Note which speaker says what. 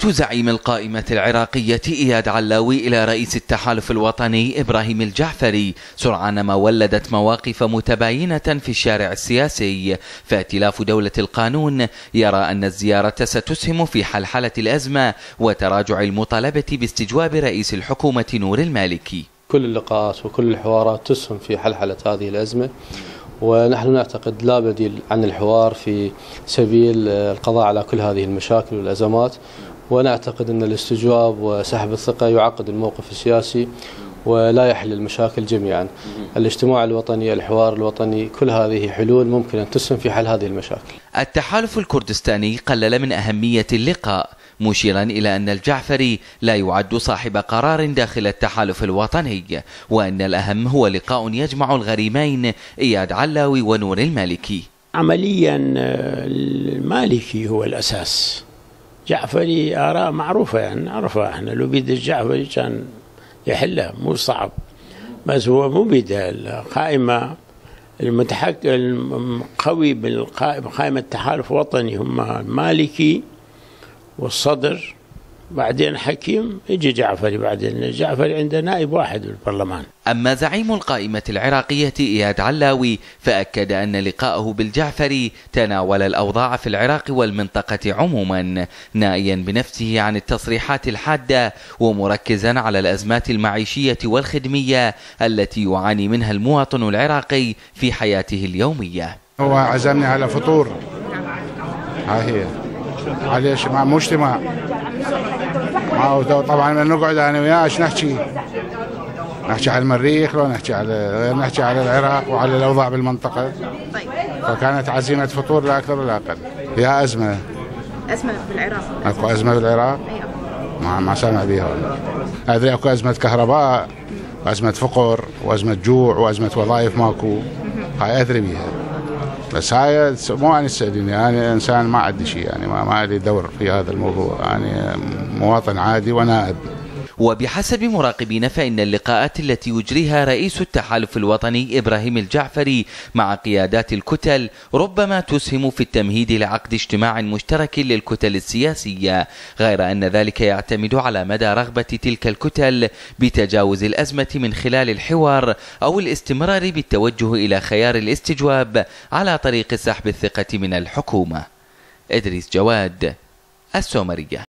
Speaker 1: زعيم القائمة العراقية إياد علاوي إلى رئيس التحالف الوطني إبراهيم الجعفري سرعان ما ولدت مواقف متباينة في الشارع السياسي، فائتلاف دولة القانون يرى أن الزيارة ستسهم في حلحلة الأزمة وتراجع المطالبة باستجواب رئيس الحكومة نور المالكي.
Speaker 2: كل اللقاءات وكل الحوارات تسهم في حلحلة هذه الأزمة، ونحن نعتقد لا بديل عن الحوار في سبيل القضاء على كل هذه المشاكل والأزمات، ونعتقد أن الاستجواب وسحب الثقة يعقد الموقف السياسي ولا يحل المشاكل جميعا. الاجتماع الوطني، الحوار الوطني، كل هذه حلول ممكن أن تسهم في حل هذه المشاكل.
Speaker 1: التحالف الكردستاني قلل من أهمية اللقاء، مشيرا إلى أن الجعفري لا يعد صاحب قرار داخل التحالف الوطني، وأن الأهم هو لقاء يجمع الغريمين إياد علاوي ونور المالكي.
Speaker 3: عمليا المالكي هو الأساس، جعفري آراء معروفة، يعني نعرفها احنا، لو بيد الجعفري كان يحلها، مو صعب، بس هو مو بيده. القائمة القوي بقائمة التحالف الوطني هم المالكي والصدر، بعدين حكيم، يجي جعفري، بعدين جعفري عنده نائب واحد بالبرلمان.
Speaker 1: أما زعيم القائمة العراقية إياد علاوي فأكد أن لقاءه بالجعفري تناول الأوضاع في العراق والمنطقة عموما، نائيا بنفسه عن التصريحات الحادة ومركزا على الأزمات المعيشية والخدمية التي يعاني منها المواطن العراقي في حياته اليومية.
Speaker 4: هو عزمني على فطور، هي عليه مع اجتماع، طبعا نقعد انا وياه ايش نحكي على المريخ، لو نحكي على العراق وعلى الاوضاع بالمنطقه. فكانت عزيمه فطور لا اكثر ولا اقل. يا ازمه
Speaker 5: بالعراق،
Speaker 4: اكو ازمه بالعراق ما سامع بيها. ادري اكو ازمه كهرباء وازمه فقر وازمه جوع وازمه وظائف ماكو، هاي ادري بيها، بس هاي مو أنا تسأليني، أنا إنسان ما عندي شيء، يعني ما لي دور في هذا الموضوع، يعني مواطن عادي ونائب.
Speaker 1: وبحسب مراقبين فإن اللقاءات التي يجريها رئيس التحالف الوطني إبراهيم الجعفري مع قيادات الكتل ربما تسهم في التمهيد لعقد اجتماع مشترك للكتل السياسية، غير أن ذلك يعتمد على مدى رغبة تلك الكتل بتجاوز الأزمة من خلال الحوار أو الاستمرار بالتوجه إلى خيار الاستجواب على طريق سحب الثقة من الحكومة. إدريس جواد، السومرية.